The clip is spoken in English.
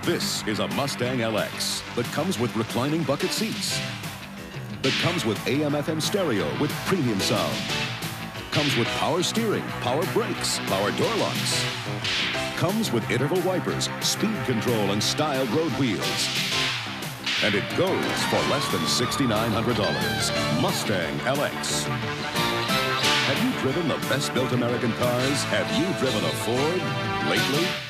This is a Mustang LX that comes with reclining bucket seats. That comes with AM/FM stereo with premium sound. Comes with power steering, power brakes, power door locks. Comes with interval wipers, speed control, and styled road wheels. And it goes for less than $6,900. Mustang LX. Have you driven the best-built American cars? Have you driven a Ford lately?